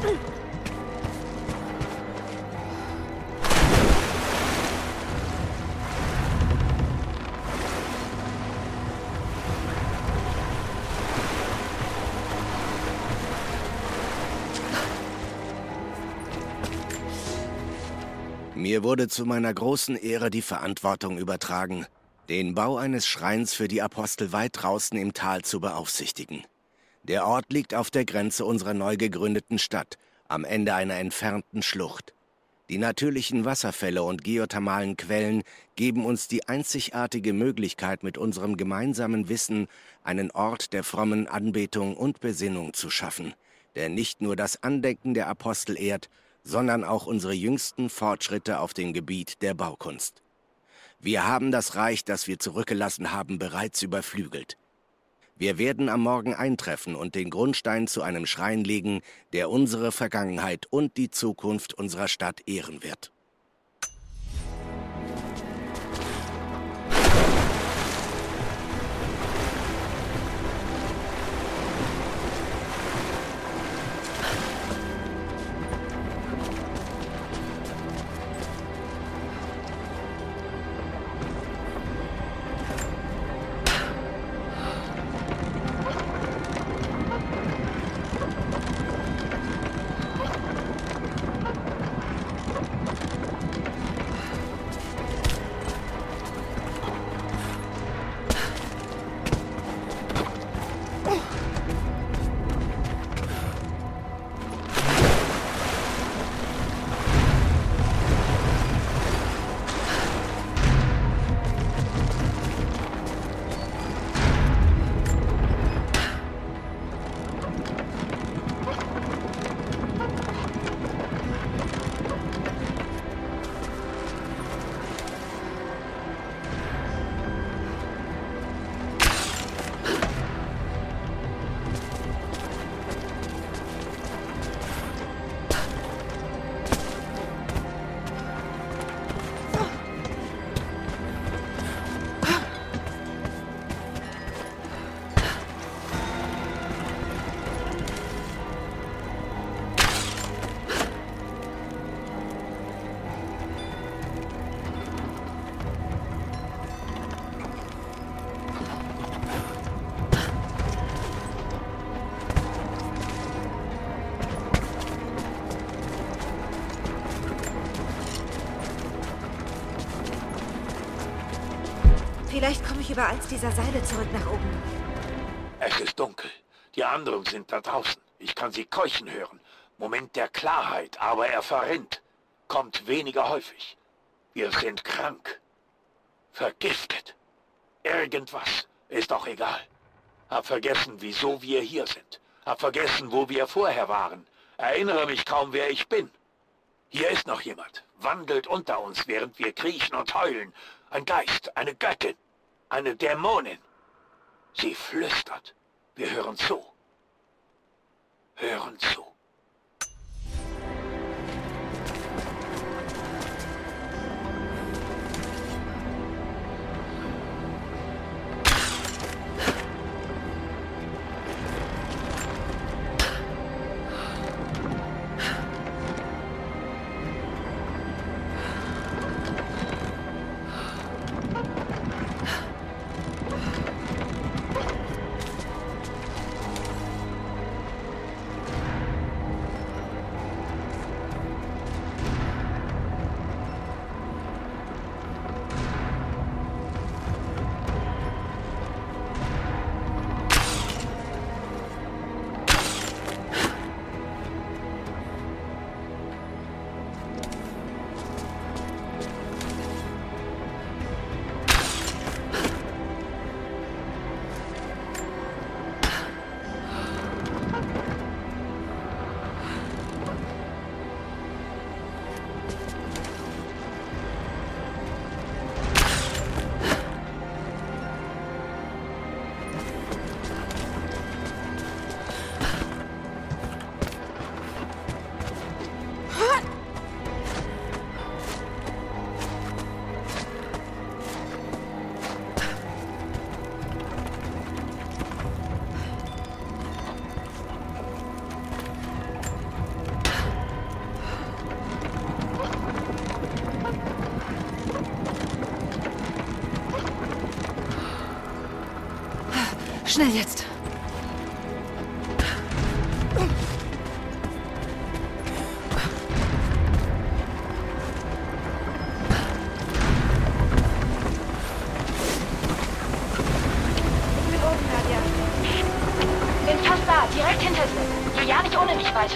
Mir wurde zu meiner großen Ehre die Verantwortung übertragen, den Bau eines Schreins für die Apostel weit draußen im Tal zu beaufsichtigen. Der Ort liegt auf der Grenze unserer neu gegründeten Stadt, am Ende einer entfernten Schlucht. Die natürlichen Wasserfälle und geothermalen Quellen geben uns die einzigartige Möglichkeit, mit unserem gemeinsamen Wissen einen Ort der frommen Anbetung und Besinnung zu schaffen, der nicht nur das Andenken der Apostel ehrt, sondern auch unsere jüngsten Fortschritte auf dem Gebiet der Baukunst. Wir haben das Reich, das wir zurückgelassen haben, bereits überflügelt. Wir werden am Morgen eintreffen und den Grundstein zu einem Schrein legen, der unsere Vergangenheit und die Zukunft unserer Stadt ehren wird. Vielleicht komme ich über eins dieser Seile zurück nach oben. Es ist dunkel. Die anderen sind da draußen. Ich kann sie keuchen hören. Moment der Klarheit, aber er verrinnt. Kommt weniger häufig. Wir sind krank. Vergiftet. Irgendwas. Ist doch egal. Hab vergessen, wieso wir hier sind. Hab vergessen, wo wir vorher waren. Erinnere mich kaum, wer ich bin. Hier ist noch jemand. Wandelt unter uns, während wir kriechen und heulen. Ein Geist, eine Göttin, eine Dämonin. Sie flüstert. Wir hören zu. Hören zu. Schnell jetzt. Bin fast da, direkt hinter dir. Geh ja nicht ohne mich weiter.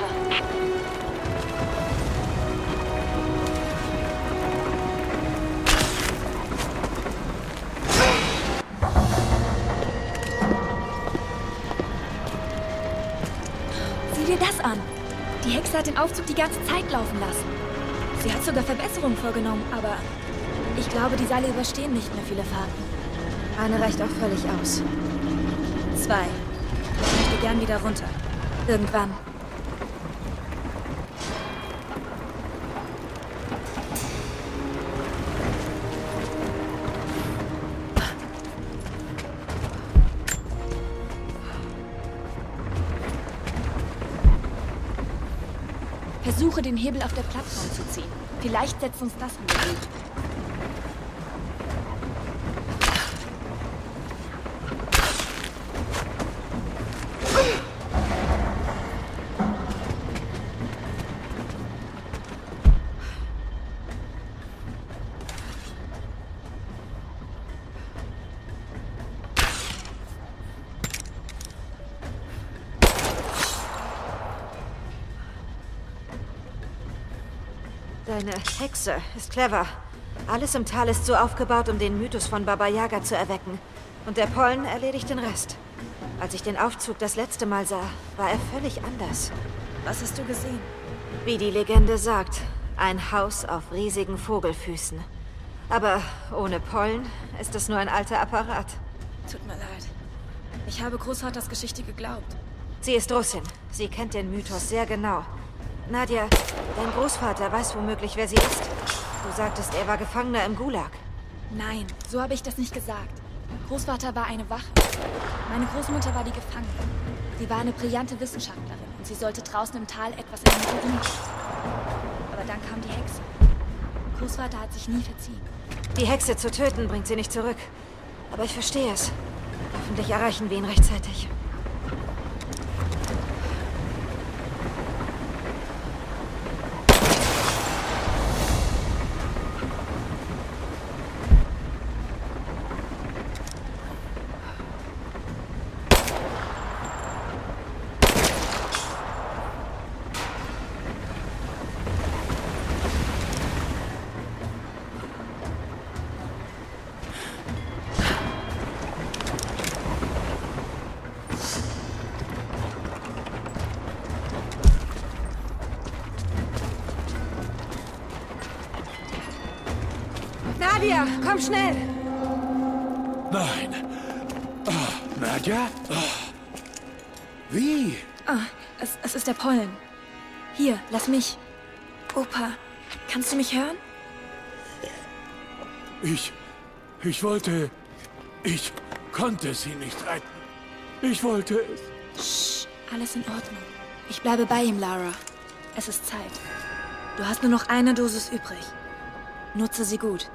Sieh dir das an. Die Hexe hat den Aufzug die ganze Zeit laufen lassen. Sie hat sogar Verbesserungen vorgenommen, aber ich glaube, die Seile überstehen nicht mehr viele Fahrten. Eine reicht auch völlig aus. 2. Ich möchte gern wieder runter. Irgendwann. Versuche, den Hebel auf der Plattform zu ziehen. Vielleicht setzt uns das in Bewegung. Deine Hexe ist clever. Alles im Tal ist so aufgebaut, um den Mythos von Baba Yaga zu erwecken. Und der Pollen erledigt den Rest. Als ich den Aufzug das letzte Mal sah, war er völlig anders. Was hast du gesehen? Wie die Legende sagt, ein Haus auf riesigen Vogelfüßen. Aber ohne Pollen ist es nur ein alter Apparat. Tut mir leid. Ich habe Großvaters Geschichte geglaubt. Sie ist Russin. Sie kennt den Mythos sehr genau. Nadja, dein Großvater weiß womöglich, wer sie ist. Du sagtest, er war Gefangener im Gulag. Nein, so habe ich das nicht gesagt. Großvater war eine Wache. Meine Großmutter war die Gefangene. Sie war eine brillante Wissenschaftlerin und sie sollte draußen im Tal etwas in den Ruinen schützen. Aber dann kam die Hexe. Großvater hat sich nie verziehen. Die Hexe zu töten, bringt sie nicht zurück. Aber ich verstehe es. Hoffentlich erreichen wir ihn rechtzeitig. Nadja, komm schnell! Nein. Nadja? Wie? Es ist der Pollen. Hier, lass mich. Opa, kannst du mich hören? Ich wollte... Ich konnte sie nicht retten. Ich wollte es. Shh, alles in Ordnung. Ich bleibe bei ihm, Lara. Es ist Zeit. Du hast nur noch eine Dosis übrig. Nutze sie gut.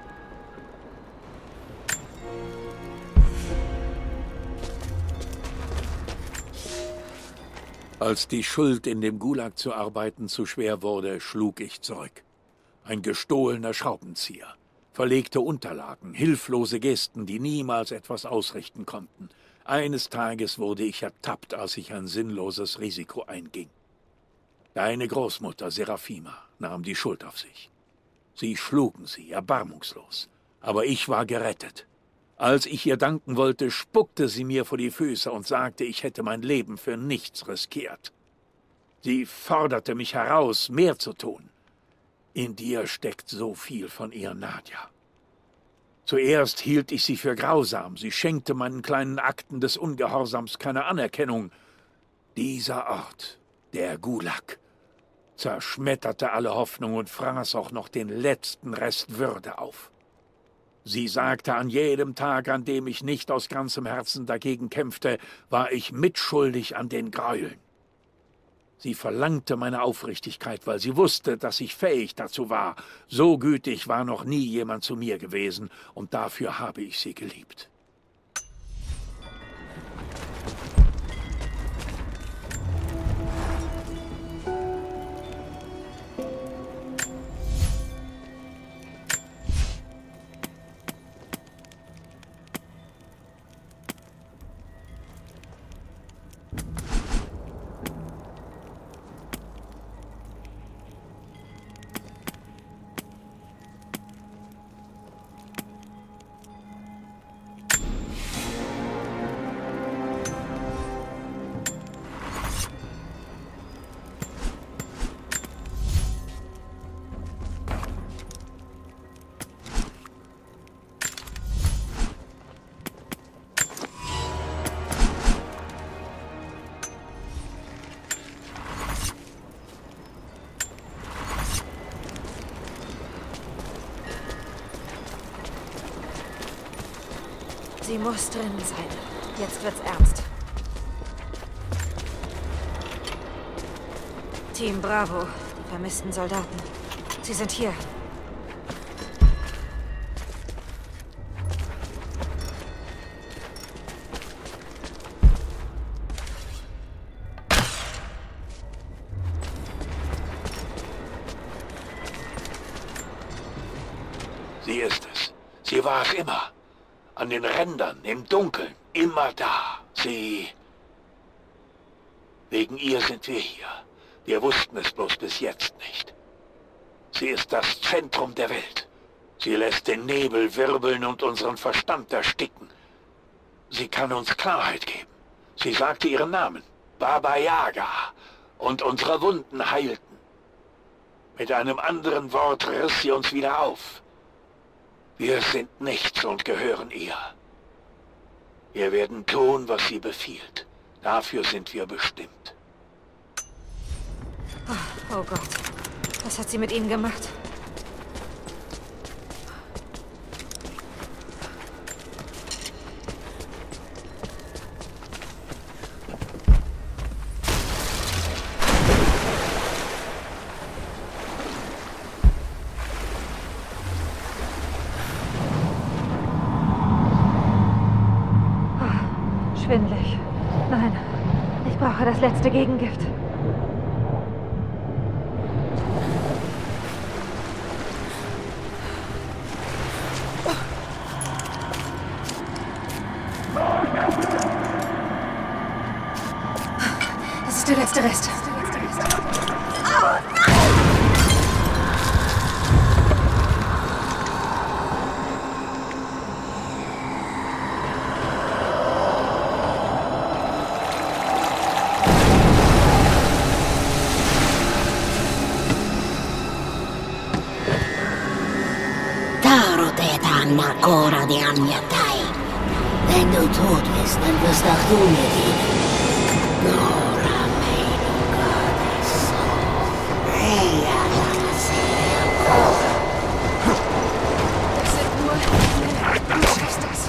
Als die Schuld, in dem Gulag zu arbeiten, zu schwer wurde, schlug ich zurück. Ein gestohlener Schraubenzieher, verlegte Unterlagen, hilflose Gesten, die niemals etwas ausrichten konnten. Eines Tages wurde ich ertappt, als ich ein sinnloses Risiko einging. Deine Großmutter, Serafima, nahm die Schuld auf sich. Sie schlugen sie, erbarmungslos. Aber ich war gerettet. Als ich ihr danken wollte, spuckte sie mir vor die Füße und sagte, ich hätte mein Leben für nichts riskiert. Sie forderte mich heraus, mehr zu tun. In dir steckt so viel von ihr, Nadja. Zuerst hielt ich sie für grausam. Sie schenkte meinen kleinen Akten des Ungehorsams keine Anerkennung. Dieser Ort, der Gulag, zerschmetterte alle Hoffnung und fraß auch noch den letzten Rest Würde auf. Sie sagte, an jedem Tag, an dem ich nicht aus ganzem Herzen dagegen kämpfte, war ich mitschuldig an den Gräueln. Sie verlangte meine Aufrichtigkeit, weil sie wusste, dass ich fähig dazu war. So gütig war noch nie jemand zu mir gewesen, und dafür habe ich sie geliebt. Sie muss drin sein. Jetzt wird's ernst. Team Bravo, die vermissten Soldaten. Sie sind hier. Sie ist es. Sie war es immer. An den Rändern, im Dunkeln, immer da. Sie... Wegen ihr sind wir hier. Wir wussten es bloß bis jetzt nicht. Sie ist das Zentrum der Welt. Sie lässt den Nebel wirbeln und unseren Verstand ersticken. Sie kann uns Klarheit geben. Sie sagte ihren Namen. Baba Yaga. Und unsere Wunden heilten. Mit einem anderen Wort riss sie uns wieder auf. Wir sind nichts und gehören ihr. Wir werden tun, was sie befiehlt. Dafür sind wir bestimmt. Oh Gott. Was hat sie mit ihnen gemacht? Schwindelig. Nein, ich brauche das letzte Gegengift. Das ist der letzte Rest. Ancora die anni a te. Wenn du tot bist, dann wirst auch du mir dienen. Nora Meno Goddess. Ella la sea. Das sind nur... Du schaffst das.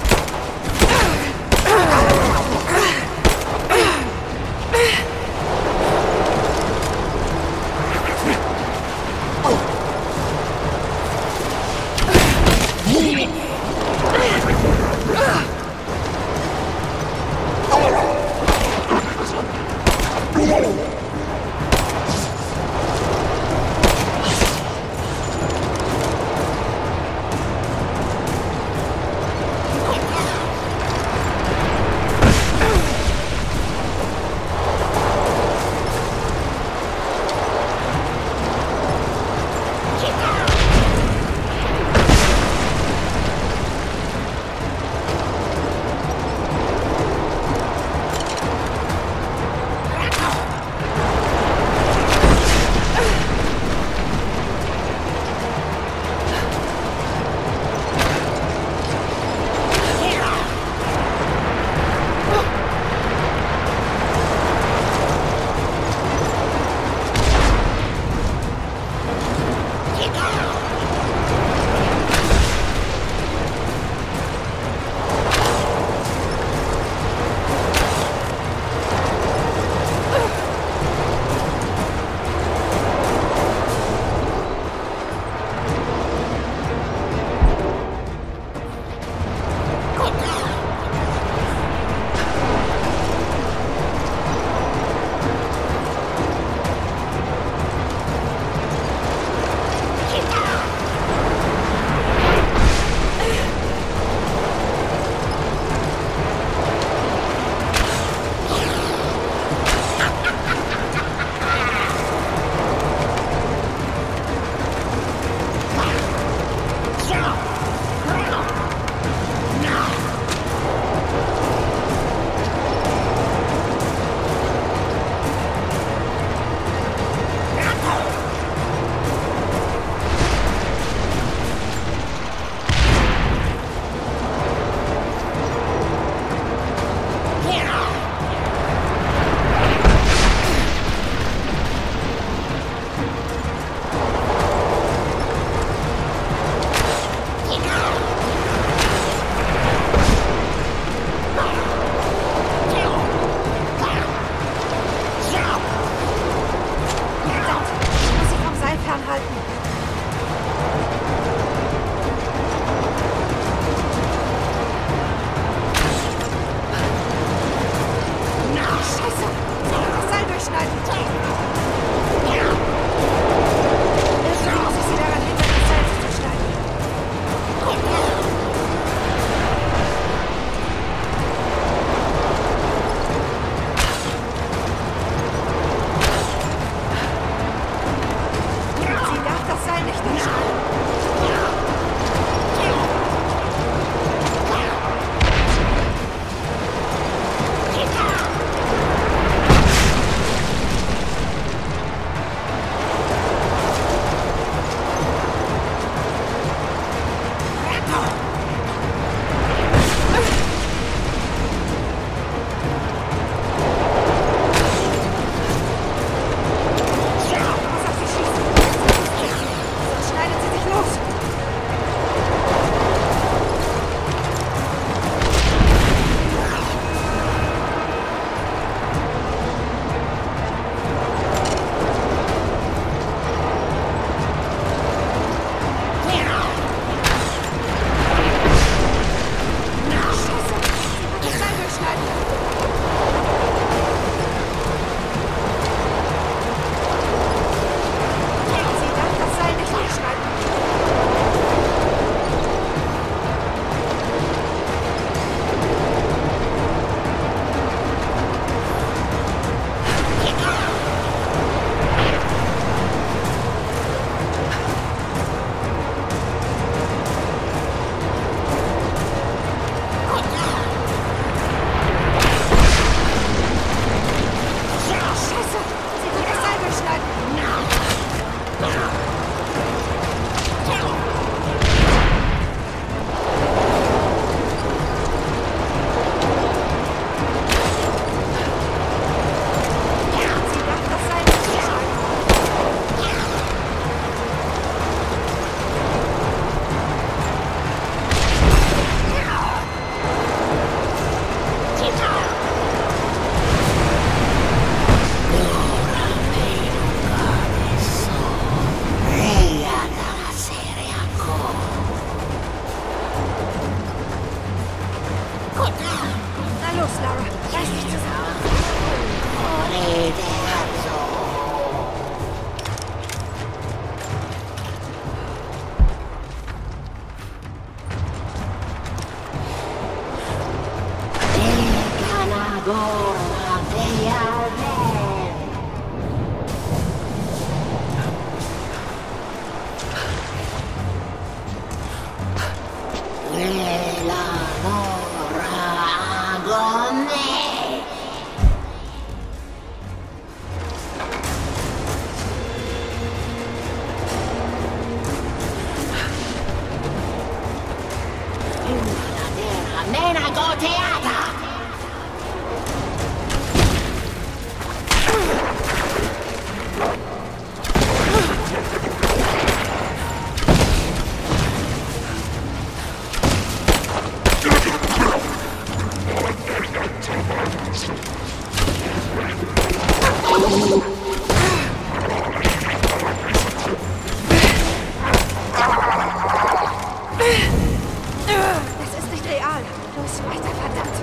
Es ist nicht real. Los, weiter, verdammt.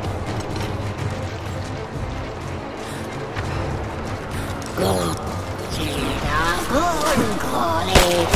Gut. Guten Kollegen.